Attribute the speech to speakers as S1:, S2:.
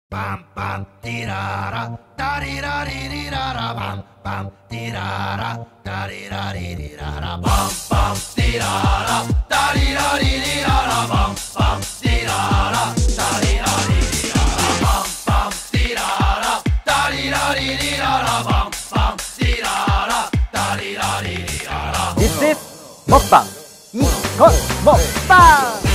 S1: Pam pam tirara, tarirarirara, pam pam tirara, tarirarirara, pam pam tirara, tarirarirara, pam pam tirara, tarirarirara, pam pam tirara, tarirarirara, pam pam tirara, tarirarirara.
S2: This is 먹방 이건 먹방.